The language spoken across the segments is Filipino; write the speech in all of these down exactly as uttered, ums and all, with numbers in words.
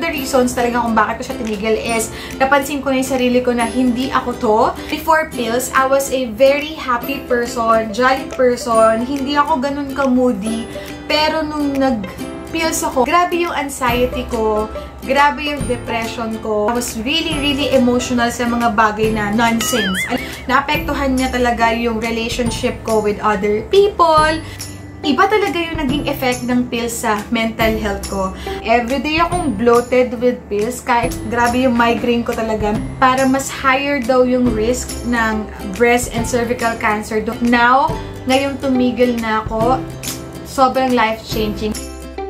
the reasons talaga kung bakit ko siya tinigil is napansin ko na yung sarili ko na hindi ako to. Before pills, I was a very happy person, jolly person, hindi ako ganun ka-moody. Pero nung nag-pills ako, grabe yung anxiety ko, grabe yung depression ko. I was really, really emotional sa mga bagay na nonsense. Naapektuhan niya talaga yung relationship ko with other people. Iba talaga yung naging effect ng pills sa mental health ko. Everyday akong bloated with pills, kahit grabe yung migraine ko talaga. Para mas higher daw yung risk ng breast and cervical cancer. Now, ngayong tumigil na ako, sobrang life-changing.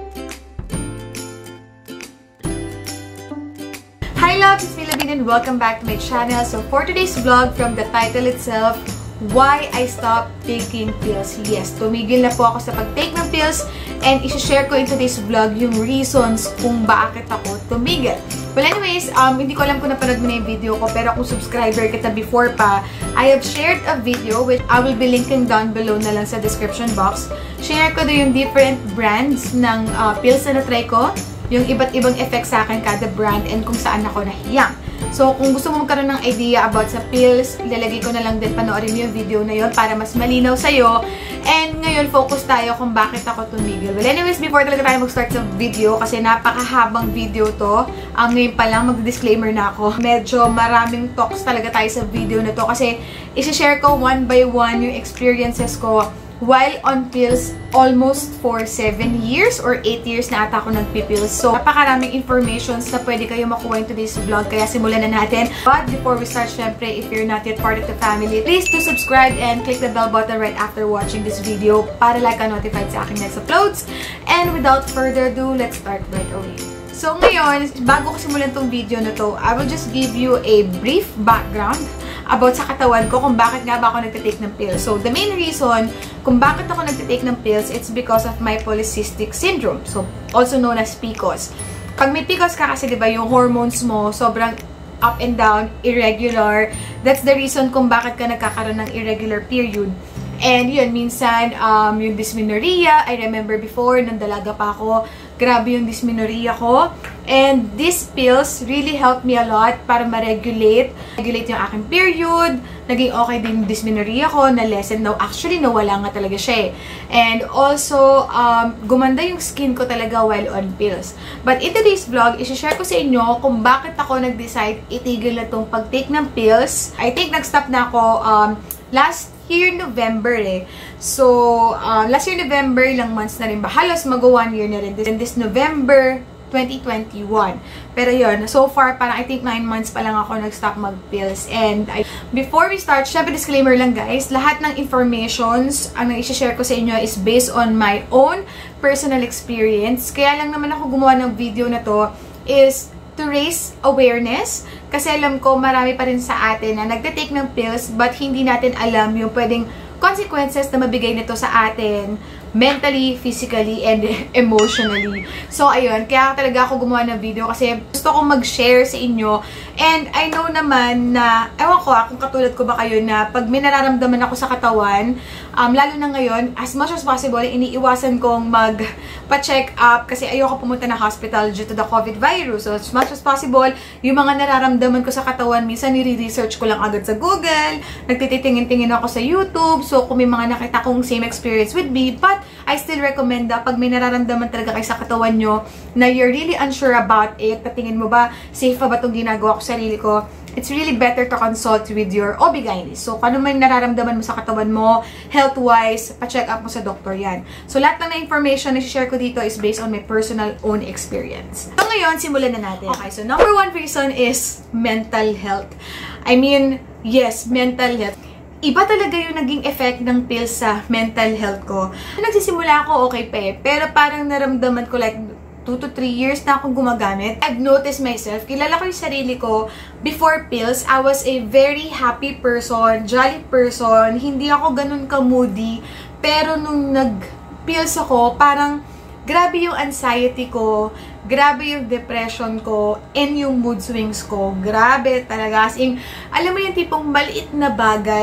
Hi Lavs, it's me Lavin and welcome back to my channel. So for today's vlog, from the title itself, why I stopped taking pills. Yes, tumigil na po ako sa pag-take ng pills and isi-share ko in today's vlog yung reasons kung bakit ako tumigil. Well anyways, um, hindi ko alam kung napanood mo na yung video ko, pero kung subscriber kita before pa, I have shared a video which I will be linking down below na lang sa description box. Share ko doon yung different brands ng uh, pills na na-try ko, yung iba't ibang effect sa akin kada brand and kung saan ako nahiyang. So, kung gusto mo magkaroon ng idea about sa pills, ilalagay ko na lang din panoorin yung video na yun para mas malinaw sa'yo. And ngayon, focus tayo kung bakit ako tumigil. Well, anyways, before talaga tayo mag-start sa video, kasi napakahabang video to, ang ngayon pa lang, mag-disclaimer na ako. Medyo maraming talks talaga tayo sa video na to kasi isi-share ko one by one yung experiences ko while on pills almost for seven years or eight years na ata ako nagpipills. So, napakaraming informations na pwede kayo makuha in today's vlog, kaya simulan na natin. But before we start, syempre, if you're not yet part of the family, please do subscribe and click the bell button right after watching this video para like ka notified sa aking next uploads. And without further ado, let's start right away. So, ngayon, bago ko simulan tong video na to, I will just give you a brief background about sa katawan ko kung bakit nga ba ako nagtitake ng pills. So, the main reason kung bakit ako nagtitake ng pills, it's because of my polycystic syndrome. So, also known as P C O S. Pag may P C O S ka kasi, di ba, yung hormones mo sobrang up and down, irregular. That's the reason kung bakit ka nagkakaroon ng irregular period. And yun, minsan, um, yung dysmenorrhea, I remember before, nang dalaga pa ako, grabe yung dysmenorrhea ko. And these pills really helped me a lot para ma-regulate. Regulate yung aking period. Naging okay din yung dysmenorrhea ko, na-lessen. No, actually, nawala nga talaga siya eh. And also, um, gumanda yung skin ko talaga while on pills. But in today's vlog, isi-share ko sa inyo kung bakit ako nag-decide itigil na tong pag-take ng pills. I think nag-stop na ako um, last year November eh. So, uh, last year November, ilang months na rin ba? Halos mag-one year na rin. And this November twenty twenty-one. Pero yun, so far, parang I think nine months pa lang ako nag-stop mag-pills. And I, before we start, syempre disclaimer lang guys, lahat ng informations ang i-share ko sa inyo is based on my own personal experience. Kaya lang naman ako gumawa ng video na to is to raise awareness. Kasi alam ko, marami pa rin sa atin na nagtitake ng pills but hindi natin alam yung pwedeng consequences na mabigay nito sa atin mentally, physically, and emotionally. So, ayun. Kaya talaga ako gumawa ng video kasi gusto kong mag-share sa inyo. And I know naman na, ewan ko ah, kung katulad ko ba kayo na pag may nararamdaman ako sa katawan, um, lalo na ngayon, as much as possible, iniiwasan kong magpa-check up kasi ayoko pumunta na hospital due to the COVID virus. So, as much as possible, yung mga nararamdaman ko sa katawan, minsan nire-research ko lang agad sa Google, nagtititingin-tingin ako sa YouTube. So, kung may mga nakita kong same experience with me, but I still recommend na pag may nararamdaman talaga kayo sa katawan nyo na you're really unsure about it, patingin mo ba, safe pa ba itong ginagawa ko sa sarili ko, it's really better to consult with your O B G Y N. So, kung ano man nararamdaman mo sa katawan mo, health-wise, pa-check up mo sa doktor yan. So, lahat ng information na share ko dito is based on my personal own experience. So, ngayon, simulan na natin. Okay, so number one reason is mental health. I mean, yes, mental health. Iba talaga yung naging effect ng pills sa mental health ko. Nagsisimula ako, okay pa eh. Pero parang naramdaman ko like two to three years na akong gumagamit. I've noticed myself, kilala ko yung sarili ko, before pills, I was a very happy person, jolly person, hindi ako ganun ka-moody. Pero nung nag-pills ako, parang grabe yung anxiety ko, grabe yung depression ko, and yung mood swings ko. Grabe talaga. As in, alam mo yung tipong maliit na bagay,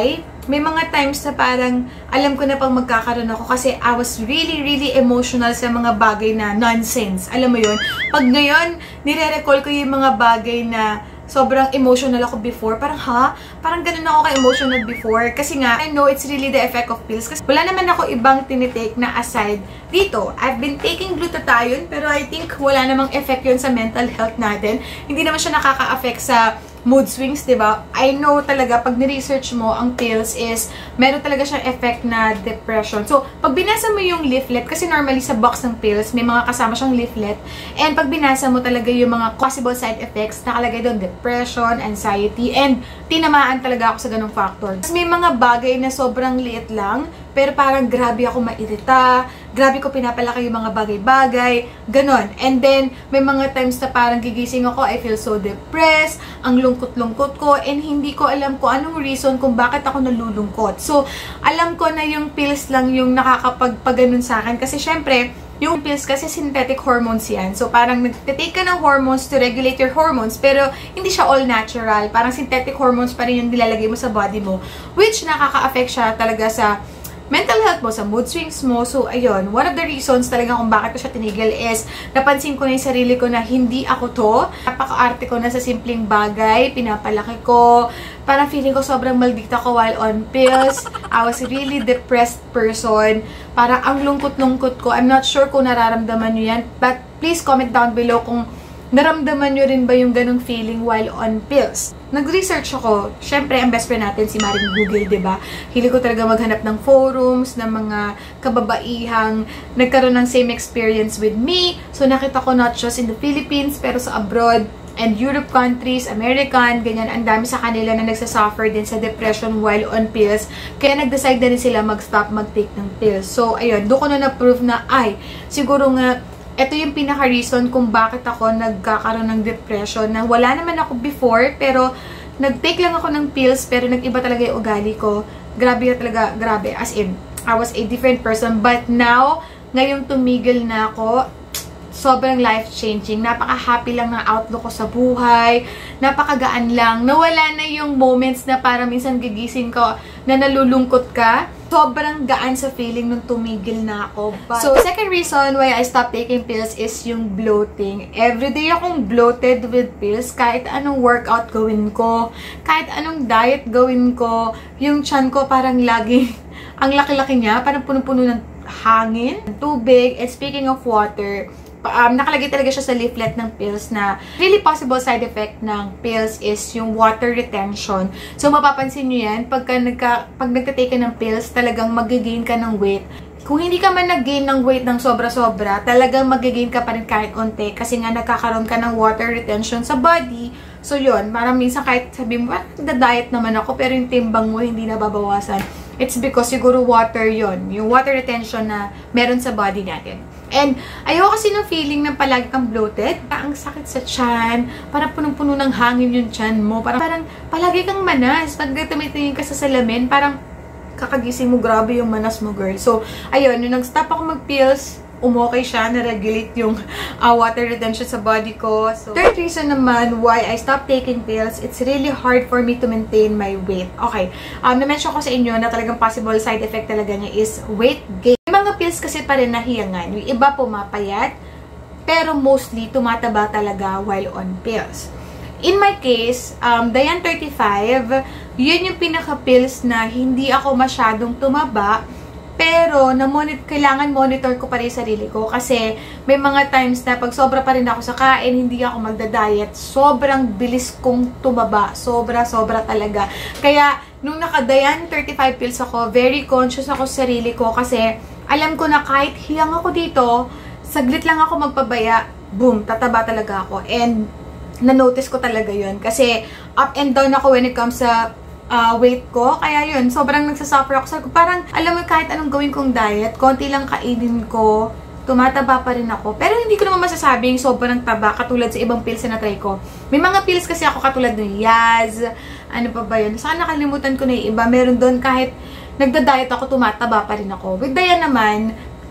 may mga times na parang alam ko na pang magkakaroon ako kasi I was really, really emotional sa mga bagay na nonsense. Alam mo yun? Pag ngayon, nire-recall ko yung mga bagay na sobrang emotional ako before. Parang, ha? Parang ganun ako ka-emotional before. Kasi nga, I know it's really the effect of pills. Kasi wala naman ako ibang tinitake na aside dito. I've been taking glutathione, pero I think wala namang effect yun sa mental health natin. Hindi naman siya nakaka-affect sa mood swings, diba? I know talaga, pag ni-research mo, ang pills is, meron talaga siyang effect na depression. So, pag binasa mo yung leaflet, kasi normally sa box ng pills, may mga kasama siyang leaflet, and pag binasa mo talaga yung mga possible side effects, nakalagay doon depression, anxiety, and tinamaan talaga ako sa ganung factor. Tapos may mga bagay na sobrang liit lang, pero parang grabe ako mairita, grabe ko pinapalaki yung mga bagay-bagay, ganon. And then, may mga times na parang gigising ako, I feel so depressed, ang lungkot-lungkot ko, and hindi ko alam kung anong reason kung bakit ako nalulungkot. So, alam ko na yung pills lang yung nakakapagpaganon sa akin, kasi syempre, yung pills kasi synthetic hormones yan. So, parang nagtitake ka ng hormones to regulate your hormones, pero hindi siya all natural. Parang synthetic hormones pa rin yung nilalagay mo sa body mo, which nakaka-affect siya talaga sa mental health mo, sa mood swings mo. So, ayun, one of the reasons talaga kung bakit ko siya tinigil is napansin ko na yung sarili ko na hindi ako to. Napaka-arte ko na sa simpleng bagay, pinapalaki ko. Parang feeling ko sobrang maldikta ko while on pills. I was a really depressed person. Parang ang lungkot-lungkot ko. I'm not sure kung nararamdaman nyo yan. But please comment down below kung naramdaman nyo rin ba yung ganong feeling while on pills. Nag-research ako. Syempre, ang best friend natin, si Maring Google, diba? Hilig ko talaga maghanap ng forums, ng mga kababaihang nagkaroon ng same experience with me. So, nakita ko not just in the Philippines, pero sa abroad, and Europe countries, American, ganyan, ang dami sa kanila na nagsasuffer din sa depression while on pills. Kaya nag-decide na rin sila mag-stop mag-take ng pills. So, ayun, doon ko na na-prove na, ay, siguro nga, ito yung pinaka-reason kung bakit ako nagkakaroon ng depression, na wala naman ako before, pero nag-take lang ako ng pills, pero nag-iba talaga yung ugali ko. Grabe talaga, grabe. As in, I was a different person. But now, ngayong tumigil na ako, sobrang life-changing. Napaka-happy lang ng outlook ko sa buhay. Napakagaan lang. Nawala na yung moments na parang minsan gigising ko na nalulungkot ka. Sobrang gaan sa feeling nung tumigil na ako. But, so, second reason why I stopped taking pills is yung bloating. Everyday akong bloated with pills. Kahit anong workout gawin ko, kahit anong diet gawin ko, yung tiyan ko parang lagi, ang laki-laki niya, parang puno-puno ng hangin, tubig. And speaking of water, Um, nakalagay talaga siya sa leaflet ng pills na really possible side effect ng pills is yung water retention. So, mapapansin nyo yan, pagka nagka, pag nagtatake ka ng pills, talagang mag-gain ka ng weight. Kung hindi ka man nag-gain ng weight ng sobra-sobra, talagang mag-gain ka pa rin kahit onte kasi nga nagkakaroon ka ng water retention sa body. So, yun, parang minsan kahit sabi mo, nagda-diet naman ako, pero yung timbang mo hindi nababawasan. It's because siguro water yon, yung water retention na meron sa body natin. And ayoko kasi ng feeling na palagi kang bloated. Ang sakit sa tiyan, parang punong-puno ng hangin yung tiyan mo. Parang, parang palagi kang manas. Pag tumitingin ka sa salamin, parang kakagising mo, grabe yung manas mo, girl. So, ayun, nung nag-stop ako mag-pills, umokay siya, na-regulate yung uh, water retention sa body ko. So, third reason naman why I stopped taking pills, it's really hard for me to maintain my weight. Okay, um, na-mention ko sa inyo na talagang possible side effect talaga niya is weight gain. May mga pills kasi pa rin nahiyangan. Yung iba pumapayat, pero mostly tumataba talaga while on pills. In my case, um, DIANE thirty-five, yun yung pinaka-pills na hindi ako masyadong tumaba. Pero, na -monitor, kailangan monitor ko pa rin sarili ko kasi may mga times na pag sobra pa rin ako sa kain, hindi ako magda-diet, sobrang bilis kong tumaba. Sobra-sobra talaga. Kaya, nung naka-DIANE thirty-five pills ako, very conscious ako sa sarili ko kasi alam ko na kahit hiyang ako dito, saglit lang ako magpabaya, boom, tataba talaga ako. And, na-notice ko talaga yun kasi up and down ako when it comes sa Uh, weight ko. Kaya yun, sobrang nagsasuffer ako. So, parang, alam mo, kahit anong gawin kong diet, konti lang kainin ko, tumataba pa rin ako. Pero hindi ko naman masasabing sobrang taba katulad sa ibang pills na try ko. May mga pills kasi ako katulad ng Yaz, ano pa ba yun? Saka nakalimutan ko na yung iba. Meron doon kahit nagda-diet ako, tumataba pa rin ako. With DIANE naman,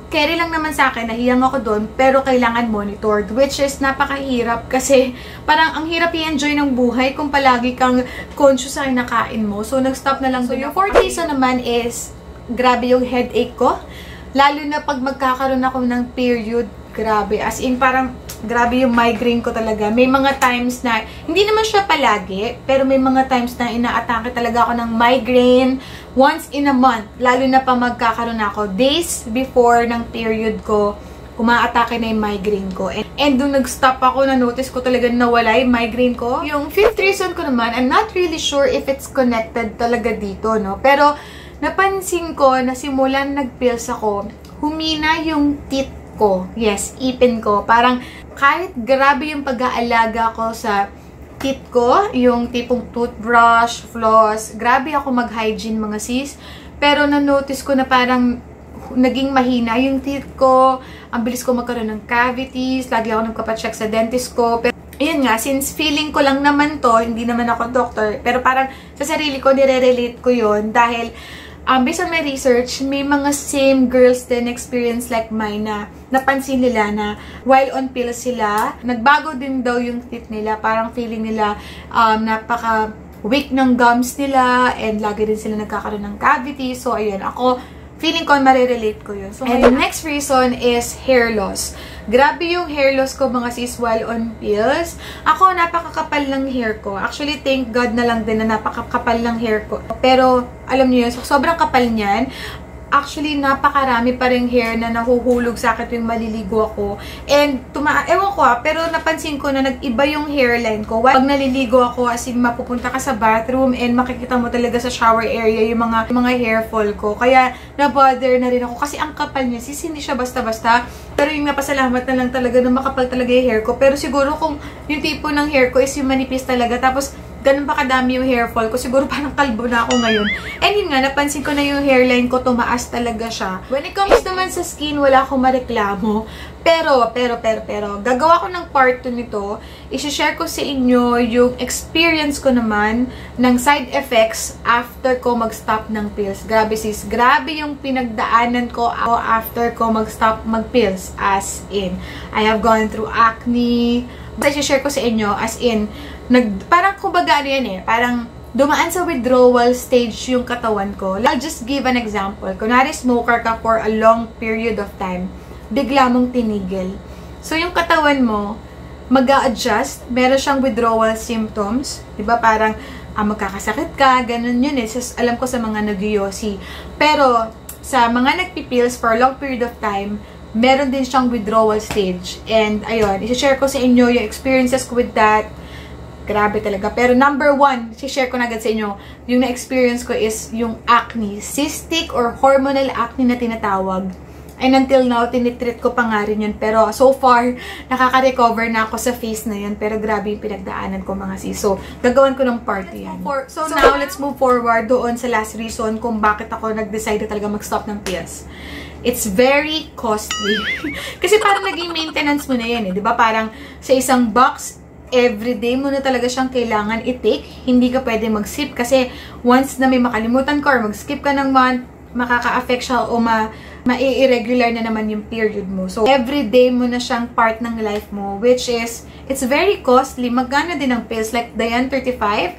carry lang naman sa akin, nahiyang ako doon, pero kailangan monitored, which is napakahirap kasi parang ang hirap i-enjoy ng buhay kung palagi kang conscious sa kinakain mo. So, nag-stop na lang. So, yung fourth reason naman is, grabe yung headache ko. Lalo na pag magkakaroon ako ng period, grabe. As in, parang, grabe yung migraine ko talaga. May mga times na, hindi naman siya palagi, pero may mga times na ina-atake talaga ako ng migraine once in a month. Lalo na pa magkakaroon ako. Days before ng period ko, kuma-atake na yung migraine ko. And, and doon nag-stop ako, na-notice ko talaga nawala yung migraine ko. Yung fifth reason ko naman, I'm not really sure if it's connected talaga dito, no? Pero, napansin ko na simulan nag-pills ako, humina yung teeth ko. Yes, ipin ko. Parang, kahit grabe yung pag-aalaga ko sa teeth ko, yung tipong toothbrush, floss, grabe ako mag-hygiene mga sis. Pero na-notice ko na parang naging mahina yung teeth ko, ang bilis ko magkaroon ng cavities, lagi ako nagpapacheck sa dentist ko. Pero, ayun nga, since feeling ko lang naman to, hindi naman ako doctor, pero parang sa sarili ko, nire-relate ko yun dahil Um, based on my research, may mga same girls din experience like mine na napansin nila na while on pills sila, nagbago din daw yung teeth nila. Parang feeling nila um, napaka weak ng gums nila and lagi din sila nagkakaroon ng cavity. So, ayun, ako, feeling ko, marirelate ko yun. So, and the next reason is hair loss. Grabe yung hair loss ko mga sis while on pills. Ako, napakakapal ng hair ko. Actually, thank God na lang din na napakakapal ng hair ko. Pero, alam niyo yun, sobrang kapal niyan. Actually, napakarami pa rin hair na nahuhulog sa akin tuwing maliligo ako. And, tuma ewan ko ah, pero napansin ko na nag-iba yung hairline ko. Pag naliligo ako, as in, mapupunta ka sa bathroom and makikita mo talaga sa shower area yung mga, yung mga hair fall ko. Kaya, na-bother na rin ako kasi ang kapal niya. Sis, hindi siya basta-basta. Pero yung napasalamat na lang talaga na makapal talaga yung hair ko. Pero siguro kung yung tipo ng hair ko is yung manipis talaga, tapos ganun pa kadami yung hair fall ko. Siguro parang kalbo na ako ngayon. And yun nga, napansin ko na yung hairline ko, tumaas talaga siya. When it comes naman sa skin, wala akong mareklamo. Pero, pero, pero, pero, gagawa ko ng part two nito. I-share ko sa inyo yung experience ko naman ng side effects after ko mag-stop ng pills. Grabe sis, grabe yung pinagdaanan ko after ko mag-stop mag-pills. As in, I have gone through acne. I-share ko sa inyo, as in, nag, parang kumbaga ano yan eh, parang dumaan sa withdrawal stage yung katawan ko. I'll just give an example. Kunwari smoker ka for a long period of time, bigla mong tinigil. So yung katawan mo, mag-a-adjust, meron siyang withdrawal symptoms, diba? Parang ah, magkakasakit ka, ganun yun eh. So, alam ko sa mga nag-yosi. Pero sa mga nagpipills for a long period of time, meron din siyang withdrawal stage. And ayun, i-share ko sa inyo yung experiences ko with that. Grabe talaga. Pero number one, i-share ko na agad sa inyo, yung na-experience ko is yung acne. Cystic or hormonal acne na tinatawag. And until now, tinitreat ko pa nga rin yun. Pero so far, nakaka-recover na ako sa face na yun. Pero grabe yung pinagdaanan ko mga sis. So, gagawan ko ng party yan. So, so now, let's move forward doon sa last reason kung bakit ako nag-decide na talaga mag-stop ng pills. It's very costly. Kasi parang naging maintenance mo na yan eh. Diba? Parang sa isang box, everyday mo na talaga siyang kailangan i-take. Hindi ka pwede mag-skip kasi once na may makalimutan ka or mag-skip ka ng month, makaka-affect siya o ma ma-irregular na naman yung period mo. So, everyday mo na siyang part ng life mo, which is, it's very costly. Magkano din ang pills? Like, DIANE thirty-five,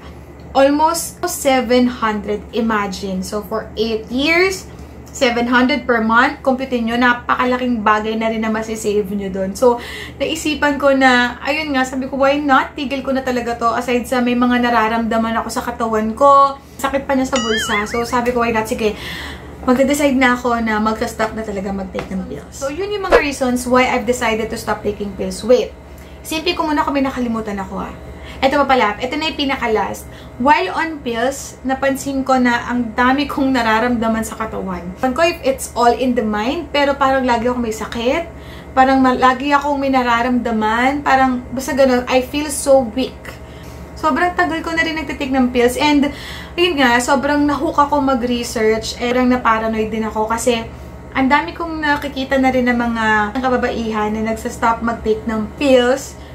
almost seven hundred. Imagine. So, for eight years, seven hundred per month, computin nyo, napakalaking bagay na rin na masisave nyo doon. So, naisipan ko na, ayun nga, sabi ko, why not? Tigil ko na talaga to. Aside sa may mga nararamdaman ako sa katawan ko, sakit pa niya sa bulsa. So, sabi ko, why not? Sige, magde-decide na ako na magsa-stop na talaga mag-take ng pills. So, yun yung mga reasons why I've decided to stop taking pills. Wait, simple ko muna kung may nakalimutan ako ah. Ito pa pala, ito na yung pinaka-last. While on pills, napansin ko na ang dami kong nararamdaman sa katawan. Ewan ko if it's all in the mind, pero parang lagi ako may sakit. Parang lagi akong may nararamdaman. Parang, basta ganun, I feel so weak. Sobrang tagal ko na rin nagtitake ng pills. And, yun nga, sobrang nahook ako mag-research. Eh, parang na-paranoid din ako kasi ang dami kong nakikita na rin ng mga kababaihan na nagsa-stop mag-take ng pills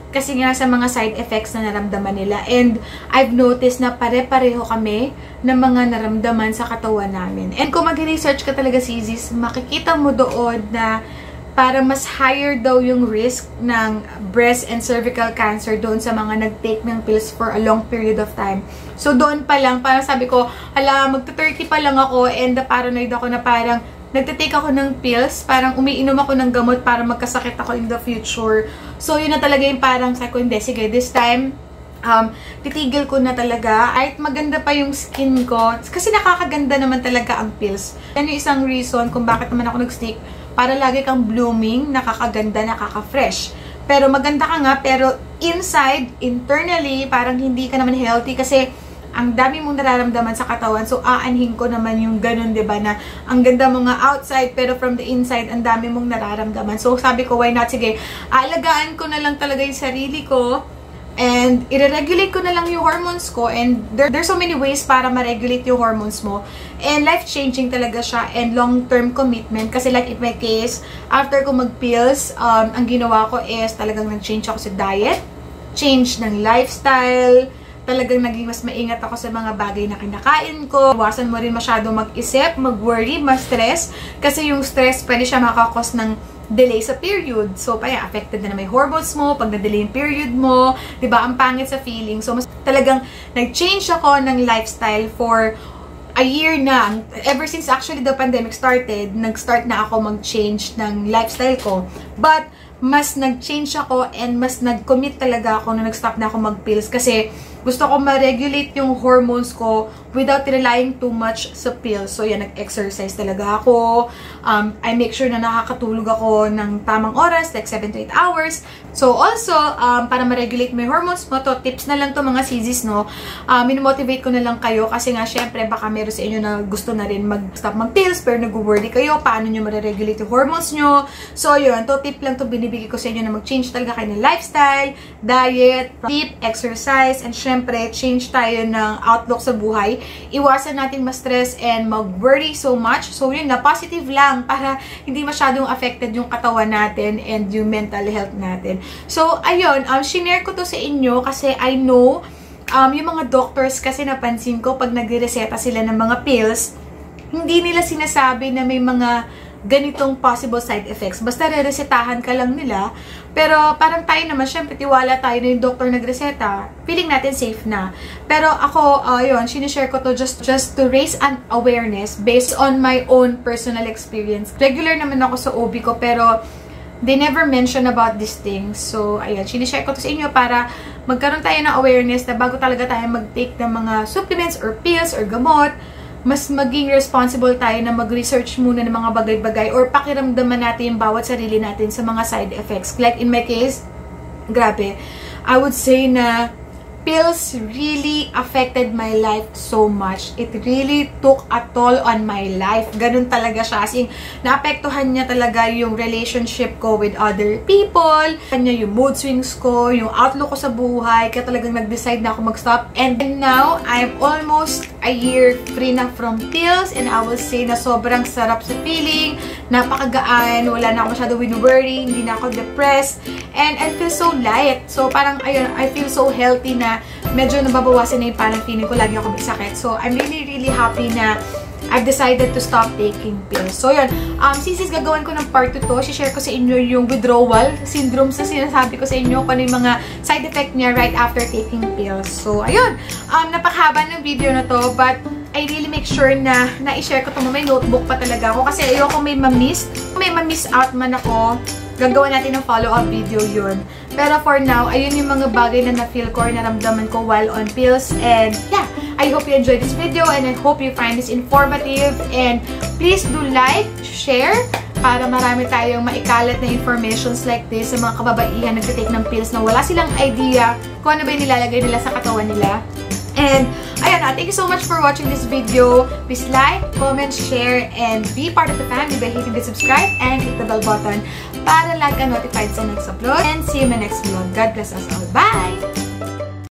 kasi nga sa mga side effects na naramdaman nila. And I've noticed na pare-pareho kami ng mga naramdaman sa katawan namin. And kung mag-research ka talaga, sisis, makikita mo doon na para mas higher daw yung risk ng breast and cervical cancer doon sa mga nag-take ng pills for a long period of time. So, doon pa lang, parang sabi ko, ala, magta-thirty pa lang ako and paranoid ako na parang nagtitake ako ng pills, parang umiinom ako ng gamot para magkasakit ako in the future. So, yun na talaga yung parang sabi ko, hindi, sige, this time, um, titigil ko na talaga. Kahit maganda pa yung skin ko, kasi nakakaganda naman talaga ang pills. Yan yung isang reason kung bakit naman ako nag-stick, para lagi kang blooming, nakakaganda, nakaka-fresh. Pero maganda ka nga, pero inside, internally, parang hindi ka naman healthy kasi ang dami mong nararamdaman sa katawan. So, aanhin ko naman yung ganun, diba, na ang ganda mo nga outside, pero from the inside, ang dami mong nararamdaman. So, sabi ko, why not? Sige, aalagaan ko na lang talaga yung sarili ko. And, i-regulate ko na lang yung hormones ko. And, there, there's so many ways para ma-regulate yung hormones mo. And, life-changing talaga siya. And, long-term commitment. Kasi, like in my case, after ko mag-pills, um, ang ginawa ko is talagang nag-change ako sa diet. Change ng lifestyle. Talagang naging mas maingat ako sa mga bagay na kinakain ko. Iwasan mo rin masyado mag-isip, mag-worry, ma-stress. Kasi yung stress, pwede siya makakos ng delay sa period. So, parang affected na na may hormones mo, pag na-delay yung period mo, diba? Ang pangit sa feeling. So, mas talagang nag-change ako ng lifestyle for a year na. Ever since actually the pandemic started, nag-start na ako mag-change ng lifestyle ko. But, mas nag-change ako and mas nag-commit talaga ako na nag-stop na ako mag-pills kasi gusto ko ma-regulate yung hormones ko without relying too much sa pills. So, yan, nag-exercise talaga ako. Um, I make sure na nakakatulog ako ng tamang oras, like seven to eight hours. So, also, um, para ma-regulate my hormones mo, to tips na lang to mga sisis, no? Um, minomotivate ko na lang kayo kasi nga, syempre, baka meron sa inyo na gusto na rin mag-stop mag-pills, pero nag-worry kayo, paano nyo ma-regulate yung hormones nyo. So, yun, to tip lang to binibigay ko sa inyo na mag-change talaga kayo ng lifestyle, diet, sleep, exercise, and syempre, change tayo ng outlook sa buhay. Iwasan natin ma-stress and mag-worry so much. So, yun na, positive lang para hindi masyadong affected yung katawan natin and yung mental health natin. So, ayun, um, shinare ko to sa inyo kasi I know, um, yung mga doctors kasi napansin ko pag nagre-reseta sila ng mga pills, hindi nila sinasabi na may mga ganitong possible side effects. Basta re-resetahan ka lang nila. Pero parang tayo naman, syempre tiwala tayo na yung doctor nagreseta. Feeling natin safe na. Pero ako, uh, yun, sinishare ko to just, just to raise an awareness based on my own personal experience. Regular naman ako sa O B ko, pero they never mention about these things. So, ayan, sinishare ko to sa inyo para magkaroon tayo ng awareness na bago talaga tayo mag-take ng mga supplements or pills or gamot, mas maging responsible tayo na mag-research muna ng mga bagay-bagay or pakiramdaman natin yung bawat sarili natin sa mga side effects. Like in my case, grabe, I would say na pills really affected my life so much. It really took a toll on my life. Ganun talaga siya. As in, naapektuhan niya talaga yung relationship ko with other people. Kanya yung mood swings ko, yung outlook ko sa buhay. Kaya talagang nag-decide na ako mag-stop. And now, I'm almost a year free na from pills. And I will say na sobrang sarap sa feeling. Napakagaan. Wala na ako masyado win-worry. Hindi na ako depressed. And I feel so light. So, parang, ayun, I feel so healthy na medyo nababawasan na yung parang feeling ko lagi ako may sakit. So, I'm really, really happy na I've decided to stop taking pills. So, yun. Um, sisis, gagawin ko ng part two to. I-share ko sa inyo yung withdrawal syndrome sa sinasabi ko sa inyo kung ano yung mga side effect niya right after taking pills. So, ayun. Um, napakahaba ng video na to, but I really make sure na na-share ko to. May notebook pa talaga ako kasi ayoko may ma-miss. May ma-miss out man ako, gagawa natin ng follow-up video yun. Pero for now, ayun yung mga bagay na na-feel ko or naramdaman ko while on pills. And yeah, I hope you enjoyed this video and I hope you find this informative. And please do like, share, para marami tayong maikalat na informations like this sa mga kababaihan nagtitake ng pills na wala silang idea kung ano ba yung nilalagay nila sa katawan nila. And, ayan na, thank you so much for watching this video. Please like, comment, share, and be part of the family by hitting the subscribe and click the bell button para lagi ka notified sa next upload. And see you in my next vlog. God bless us all. Bye!